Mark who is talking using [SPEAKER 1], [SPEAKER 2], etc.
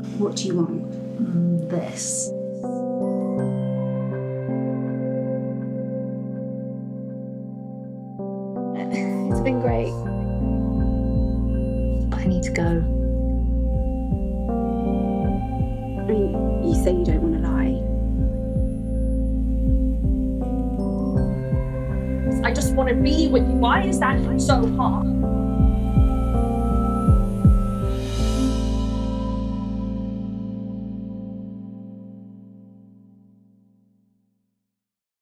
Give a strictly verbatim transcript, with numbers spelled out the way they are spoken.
[SPEAKER 1] What do you want?
[SPEAKER 2] Mm, this. It's been great. I need to go.
[SPEAKER 1] I mean, you say you don't want to lie.
[SPEAKER 3] I just want to be with you. Why is that so hard?